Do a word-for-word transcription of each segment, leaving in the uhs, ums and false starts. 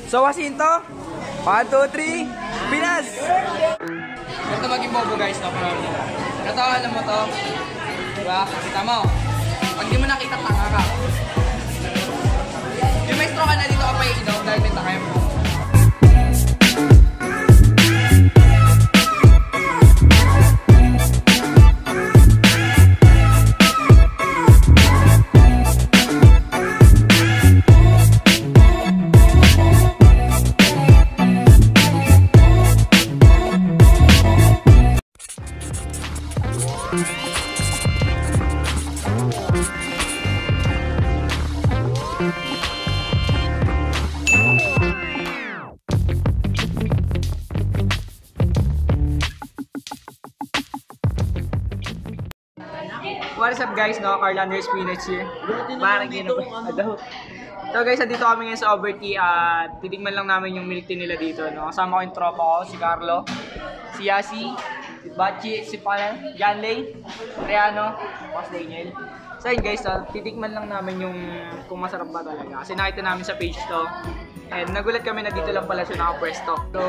So, Jacinto, one, two, three, Pinas! Ito maging bobo guys, no? Ito, alam mo to. Diba? Kita mo. Pag di mo nakita, tanga ka. Yung may straw ka na dito ka pa iinom dahil may takay mo. What is up guys, no? Carlander Spinach here. Parang gino pa. So guys, dito kami ngayon sa Ot-Overtea at titigman lang namin yung milk tea nila dito, no? Kasama ko yung tropa ko, si Carlo, si Yasi, si Bachi, si Panan, Janley, Riano, Pas Daniel. So yun guys, so, titikman lang namin yung kung masarap ba talaga. Kasi nakita namin sa page to. And nagulat kami na dito lang pala siya nakapwesto. So,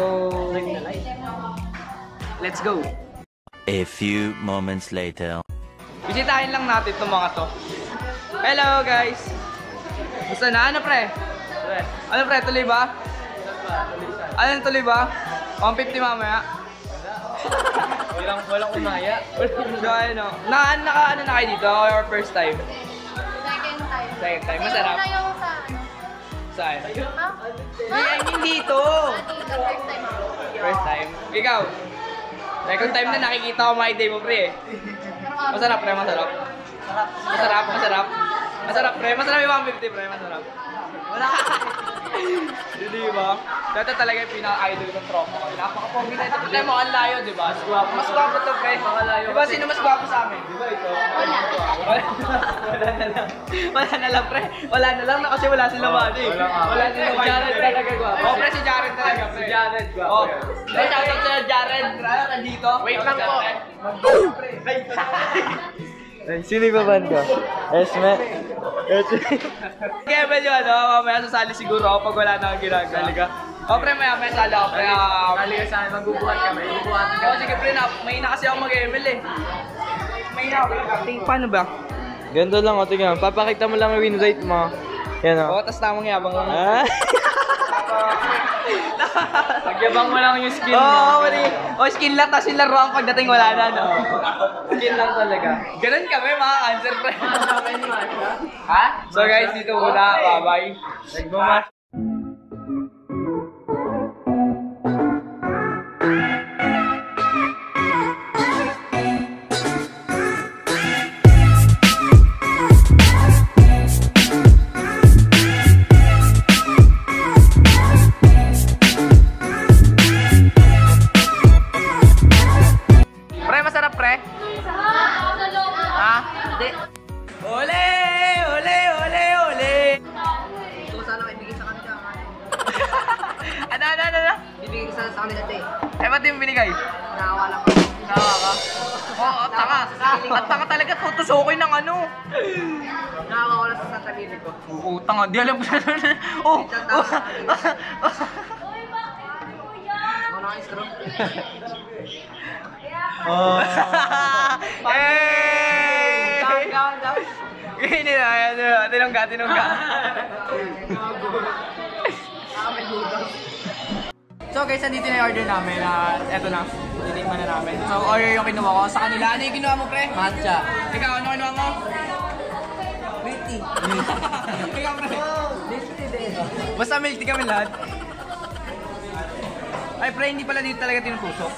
let's go! A few moments later. Bisitahin lang natin itong mga to. Hello guys! Gusto na? Ano pre? Ano pre? Tuloy ba? Ano tuloy ba? one fifty mamaya? Walang, walang umaya. So ano? Na, naka, ano na kayo dito? Or first time? Second time. Second time. Masarap? Ayun na yung sa... Saan? Ha? I mean dito! First time. First time. Ikaw? Second time na nakikita ko mga day mo pre eh. Masarap pre, masarap. Masarap, masarap. Masarap pre, masarap yung one fifty pre, masarap. Wala ka. Hindi ba? Dito talaga yung pinaka-idol ng tropa ko. Napaka-pogi na ito. Ito mo, ang layo, di ba? Mas guwapo ito pre. Di ba sino mas guwapo sa amin? Di ba ito? Wala. Wala na lang. Wala na lang pre. Wala na lang na kasi wala sila mali. Wala sila mali. Jared talaga guwapo. Oo pre, si Jared talaga pre. Si Jared guwapo. Pre, shoutout sa Jared. Nandito. Wait lang po. Sino yung baban ko? Esme? Esme? Kaya medyo ano, mamaya sasali siguro ako pag wala na akong ginagawa. Talaga? O pre, maya maya sali ako pre. Sali ka sa akin, magbubuhat kami. Magbubuhat kami. O sige pre, may na kasi ako mag-M L eh. May na ako. Paano ba? Ganito lang o, tingnan. Papakita mo lang yung win rate mo. Yan o. Oo, tas tamang yabang lang. Ah? Pagyabang mo lang yung skill mo. Oo, mali. O, skill lang, tas yung laruan pagdating wala na, no? Skill lang talaga. Ganun kami, mga cancer pre. Ha? So guys, dito muna. Bye-bye. Nagbumas. Ole! Ole! Ole! Ole! Ito sana kayo bigay sa kanila. Ano? Ano? Ano? Ano? Bibigay ko sana sa kanila ito eh. Eh, ba't yung binigay? Nakawa lang ako. Nakawa ka? Oo, tanga. At tanga talaga, tutusokin ng ano. Nakawa ko lang sa sarili ko. Oo, tanga. Di alam ko na. Oh! Oh! Ano ang straw? Oh. Eh! Down, down, down. Hindi na, ano, tinungga, tinungga. So guys, nandito na yung order namin at eto na, titikman na namin. So order yung kinuha ko sa kanila. Ano yung kinuha mo pre? Matcha. Ikaw, ano kinuha mo? Milk tea. Ikaw pre? Milk tea din. Basta milk tea kami lahat. Ay pre, hindi pala dito talaga tinutusok.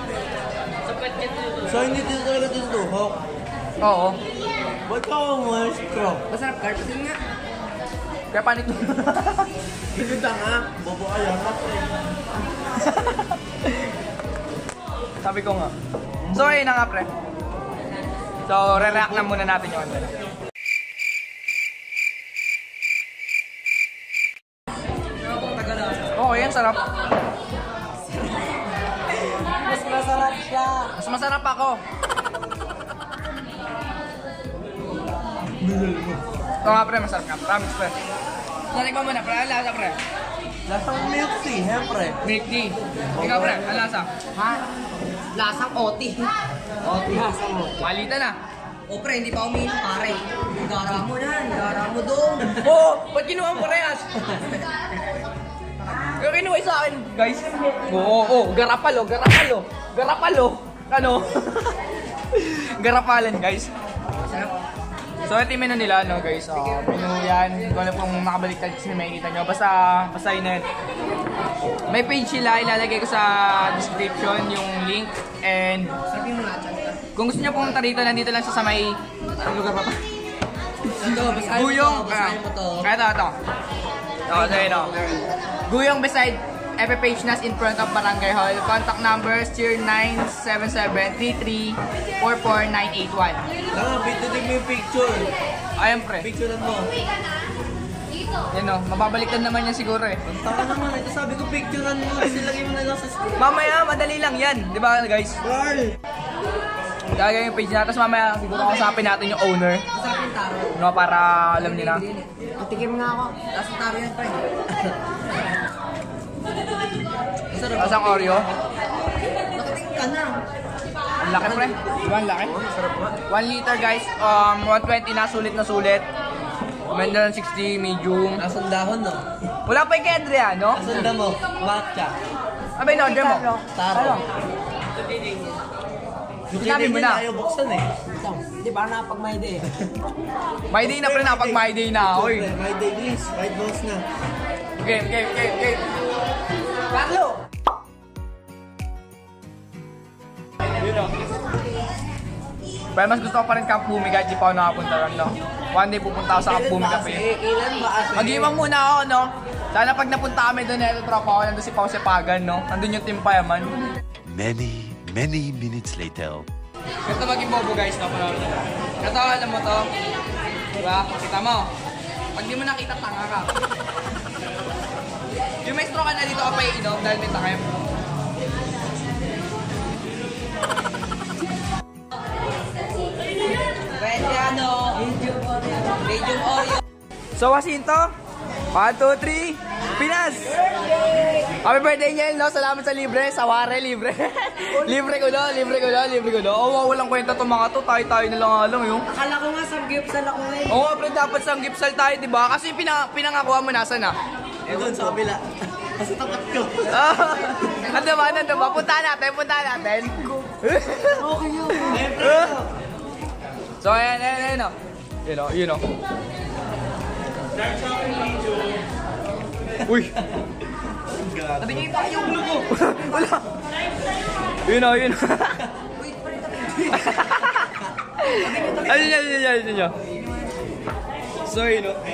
So hindi dito talaga tinutuhok? Oo. Ba't ka mo straw? Masarap ka? Kasi nga. Kaya paano ito? Hindi nga. Bobo ka yan. Sabi ko nga. So ayun na nga pre. So re-react na muna natin yung ano. Oo, yan sarap. Mas masarap siya. Mas masarap ako. Oo nga pre, masarap nga. Promise pre. Natikman mo na pre, lasa pre. Lasang milk tea, siyempre. Milk tea. Ikaw pre, ang lasa? Ha? Lasang oti. Oti. Lasang oti. Malita na. O pre, hindi pa umiinom pare. Gara mo yan, gara mo doon. Oo, oh, ba't kinuha mo parehas? Kaya kinuha sa akin, guys. Oo, oo, oo, garapalo, garapalo. Garapalo. Ano? Garapalan, guys. So, ito yung menu nila, no, guys. Uh, menu yan. Hindi ko alam kung makabaliktad kasi may makikita nyo. Basta, basta yun na yun. May page sila. Ilalagay ko sa description yung link. And, kung gusto nyo pumunta dito, nandito lang siya sa may... Ang lugar pa pa? Guyong. Kaya ito, ito. Ito, ito, ito. Guyong beside F F Page Nas in front of Barangay Hall. Contact numbers zero nine seven seven three three four four nine eight one. Tama, pitutin mo yung picture. Ayan pre. Picturean mo. Yan o, mababaliktad naman yan siguro eh. Ang taka naman, ito sabi ko picturean mo. Kasi lagay mo na lang sa screen. Mamaya, madali lang yan. Di ba guys? Carl! Gagawin yung page natin. Tapos mamaya siguro kasapin natin yung owner. Masarap yung taro. No, para alam nila. Tikim nga ako. Tapos yung taro yan pa eh. Tapos ang Oreo. Nakating ka na. Ang laki pre. Diba ang laki? one liter guys. Um, one twenty na. Sulit na sulit. Commander sixty medium. Nasaan dahon no? Wala pa yung kay Adriano. Nasaan da mo? Matcha. Abay, in-order mo. Taro. Sinabi mo na. Ayaw buksan eh. Hindi ba napag my day? My day na pre na. Pag my day na. Oy. My day please. White balls na. Game, game, game, game. Carlo! Yun o. Pero mas gusto ko pa rin Camp Bumi kahit di pa ako nakapunta lang, no? One day pupunta ako sa Camp Bumi Cafe. Kailan ba kasi? Mag-iwang muna ako, no? Sana pag napunta kami doon, ito tropa ako, nandun si Pao Sepagan, no? Nandun yung Team Payaman. Many, many minutes later. Ito maging bobo guys, no? Ito, alam mo to. Diba? Kita mo. Pag di mo nakita, tanga ka. Yung may straw ka na dito ka pa iinom dahil may takip. Pwede ano? Medium Oreo. So, Wasinto, one, two, three, Pinas! Happy birthday niya, no? Salamat sa libre, sa ware, libre. Libre ko no, libre ko no, libre ko no. Oo, walang kwenta itong mga to, tayo-tayo na lang alam yung. Akala ko nga sa gipsal ako eh. Oo, pre, dapat sa gipsal tayo, di ba? Kasi pina, pinangakuha mo nasa na. Eh doon sa kabila. Kasi tapat ko. Ano ba, ano ba? Punta natin, punta natin. Okay yun. So, ayan, ayan, ayan, no. Yun o, yun o. Uy! Sabi niya ipa yung ulo ko. Wala. Yun o, yun o. Ayun niya, ayun niya, ayun niya. So, yun o.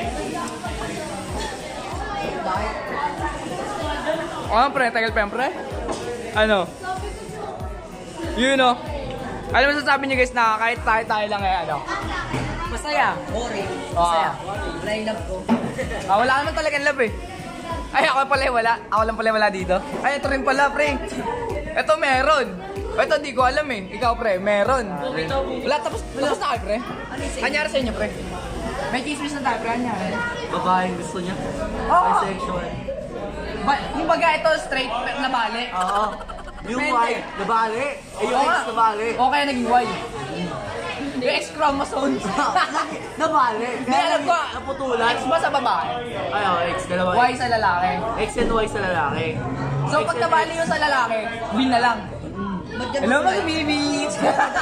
Oh, pre, tagal pa yan, pre. Ano? Yun o. Alam mo sasabi niyo guys na kahit tayo-tayo lang eh, ano? Masaya. Boring. Masaya. Wala yung love ko. Ah, wala naman talagang love eh. Ay, ako pala wala. Ako lang pala wala dito. Ay, ito rin pala, pre. Ito meron. Ito di ko alam eh. Ikaw, pre, meron. Wala, tapos, tapos na kayo, pre. Anyari sa inyo, pre? May chismis na tayo, pre. Anyari? Babaeng gusto niya. Oo. Bisexual. Ba, yung baga ito, straight na bali. Oo. Yung Pwede. white, nabali. Eh, yung Oo ex, nga. nabali. O kaya naging Y. Yung X-chromosomes. Nabali. Hindi, alam ko. Naputulan. X ba sa babae? Ay, oh, ex, dalawa. Y sa lalaki. X and Y sa lalaki. So pag nabali yung sa lalaki, B na lang. Hello mga babies!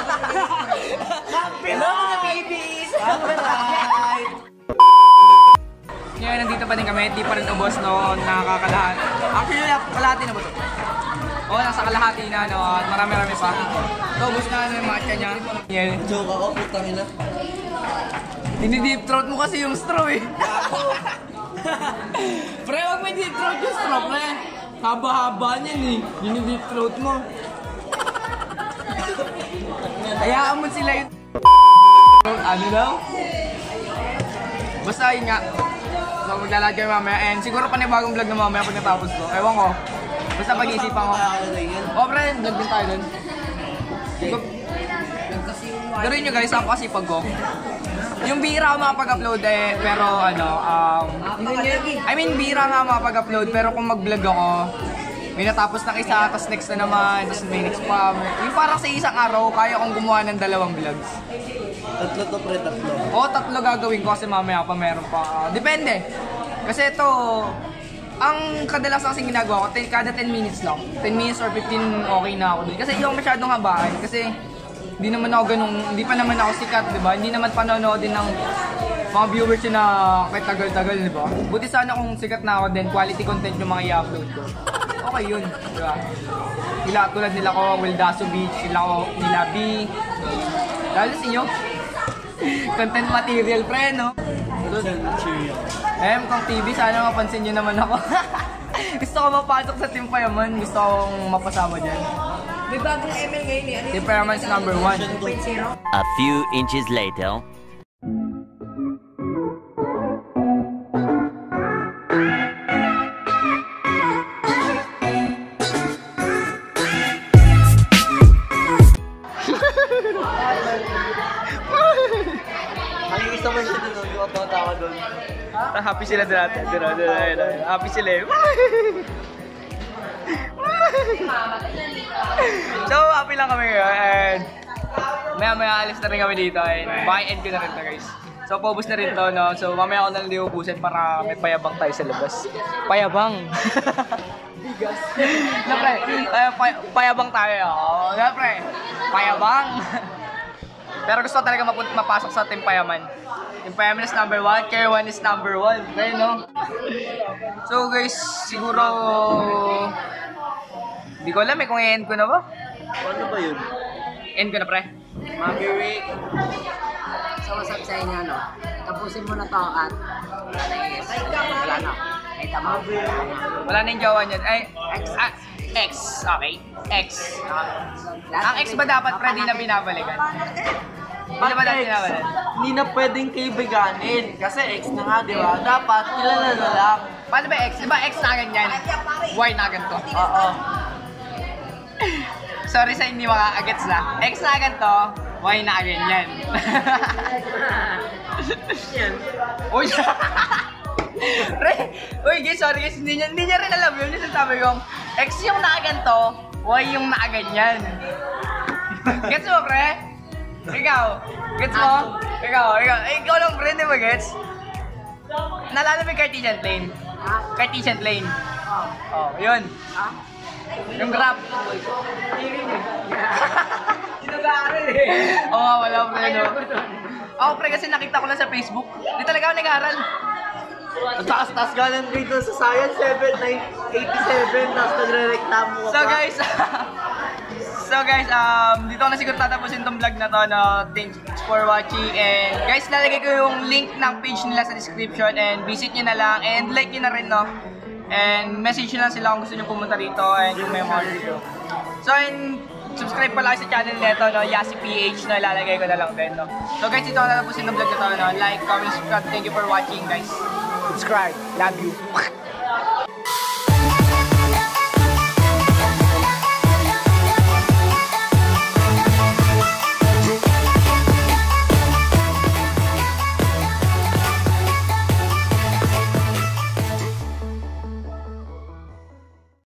Hello mga babies! Alright. Ngayon, nandito pa din kami. Di pa rin ubos, no? Nakakalahat. Actually, kalahati na ba ito? Oo, oh, nasa kalahati na, no? At marami-rami pa. So, ubos na ano yung matcha niya. Yeah. Joke ako, putang ina. Dini-deep throat mo kasi yung straw, eh. Pre, wag may deep throat yung straw, pre. Haba-haba niyan, eh. Dini-deep throat mo. Hayaan mo sila yung ano daw? Basta yun nga. So maglalagay kayo mamaya and siguro panibagong vlog na mamaya pag natapos ko. Ewan ko. Basta pag-iisipan ko. O pre, vlog din tayo dun. Gawin nyo guys, ako kasi pag ko. yung bira ako makapag-upload eh, pero ano, um, I mean, bira nga makapag-upload, pero kung mag-vlog ako, may natapos na isa, tapos next na naman, tapos may next pa. Yung parang sa isang araw, kaya kong gumawa ng dalawang vlogs. Tatlo to pre, tatlo. Oo, tatlo gagawin ko kasi mamaya pa meron pa. Uh, depende. Kasi ito, ang kadalasan kasing ginagawa ko, kada ten minutes lang. ten minutes or fifteen okay na ako dun. Kasi yung masyadong habaan. Kasi hindi naman ako ganun, hindi pa naman ako sikat, di ba? Hindi naman panonood din ng mga viewers yun na kahit tagal-tagal, di ba? Buti sana kung sikat na ako din, quality content yung mga i-upload ko. Okay yun, di ba? Sila tulad nila ko, Wildaso Beach, sila ko, nila B. Lalo sa inyo, content material, pre, no? Eh, kung T V, sana mapansin nyo naman ako. Gusto ko mapasok sa Team Payaman, gusto kong mapasama dyan. May bagong M L ngayon eh. Team Payaman's number one. two point oh. A few inches later. Makikita mo siya doon, yung Ot-Overtea doon. Happy sila dati. Dito, dito, dito. Happy sila eh. So, happy lang kami ngayon. And maya maya alis na rin kami dito. And bye-end ko na rin to, guys. So, paubos na rin to, no? So, mamaya ako na lang diubusan para may payabang tayo sa labas. Payabang! Bigas. Na, pre. Uh, pay payabang tayo. Oh, na, pre. Payabang! Pero gusto ko talaga map- mapasok sa Team Payaman. Team Payaman is number one, Care one is number one. Okay, no? So guys, siguro... Hindi ko alam eh kung i-end ko na ba? Ano ba yun? End ko na, pre. Mami Rick. So, what's up sa inyo, no? Tapusin mo na to at wala na. Ay, tama. Wala na yung jowa niyan. Ay, X. Ah, X. Okay. X. Ang X ba dapat, pre, di na binabalikan? Hindi na ba natin binabalikan? Hindi na pwedeng kaibiganin. Kasi ex na nga, di ba? Dapat, kilala na lang. Paano ba X? Di ba X na ganyan? Y na ganito? Oo. Sorry sa hindi makakagets na. X na ganito, Y na ganyan. Yan. Uy! Pre! Uy guys, sorry guys, hindi niya, hindi niya rin alam yun. Yung sasabi kong, X yung nakaganto, Y yung nakaganyan. Gets mo, pre? Ikaw? Gets mo? Ikaw? Ikaw? Eh, ikaw lang, pre, di ba gets? Nalala mo yung Cartesian plane? Cartesian plane. Oh, yun. Yung graph. Sinugaran eh. Oo nga, wala pre, no? Ako pre, kasi nakita ko lang sa Facebook. Di talaga ako nag-aaral. Ang taas-taas ka lang dito sa Science seven eighty-seven, tapos nagre-reklamo ka So pa. guys, so guys, um, dito ko na siguro tatapusin tong vlog na to, no? Thanks for watching, and guys, lalagay ko yung link ng page nila sa description, and visit nyo na lang, and like nyo na rin, no? And message nyo lang sila kung gusto nyo pumunta dito, and kung may mga dito. So, and subscribe pala sa channel nito, no? Yasi P H, na ilalagay ko na lang din, no? So guys, dito ko na tatapusin tong vlog na to, no? Like, comment, subscribe, thank you for watching, guys. Subscribe, love you.